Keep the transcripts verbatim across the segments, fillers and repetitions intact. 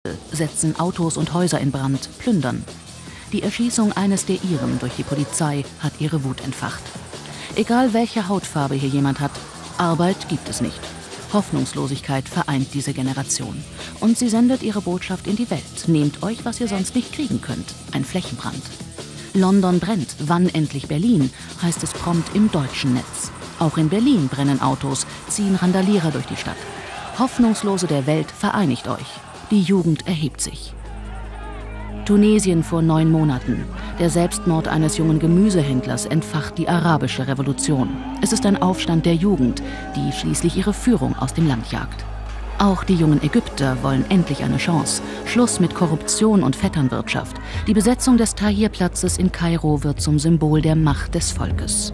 setzen Autos und Häuser in Brand, plündern. Die Erschießung eines der Iren durch die Polizei hat ihre Wut entfacht. Egal welche Hautfarbe hier jemand hat, Arbeit gibt es nicht. Hoffnungslosigkeit vereint diese Generation. Und sie sendet ihre Botschaft in die Welt. Nehmt euch, was ihr sonst nicht kriegen könnt. Ein Flächenbrand. London brennt, wann endlich Berlin, heißt es prompt im deutschen Netz. Auch in Berlin brennen Autos, ziehen Randalierer durch die Stadt. Hoffnungslose der Welt, vereinigt euch. Die Jugend erhebt sich. Tunesien vor neun Monaten. Der Selbstmord eines jungen Gemüsehändlers entfacht die arabische Revolution. Es ist ein Aufstand der Jugend, die schließlich ihre Führung aus dem Land jagt. Auch die jungen Ägypter wollen endlich eine Chance. Schluss mit Korruption und Vetternwirtschaft. Die Besetzung des Tahrir-Platzes in Kairo wird zum Symbol der Macht des Volkes.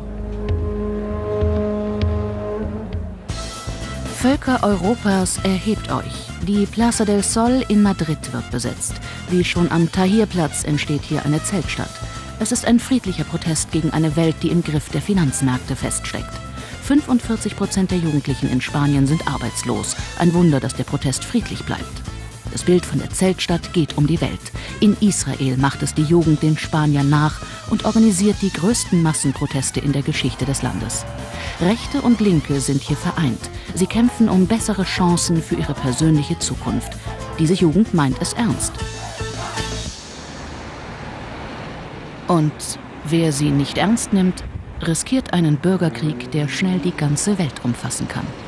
Völker Europas, erhebt euch. Die Plaza del Sol in Madrid wird besetzt. Wie schon am Tahrir-Platz entsteht hier eine Zeltstadt. Es ist ein friedlicher Protest gegen eine Welt, die im Griff der Finanzmärkte feststeckt. fünfundvierzig Prozent der Jugendlichen in Spanien sind arbeitslos. Ein Wunder, dass der Protest friedlich bleibt. Das Bild von der Zeltstadt geht um die Welt. In Israel macht es die Jugend den Spaniern nach und organisiert die größten Massenproteste in der Geschichte des Landes. Rechte und Linke sind hier vereint. Sie kämpfen um bessere Chancen für ihre persönliche Zukunft. Diese Jugend meint es ernst. Und wer sie nicht ernst nimmt, riskiert einen Bürgerkrieg, der schnell die ganze Welt umfassen kann.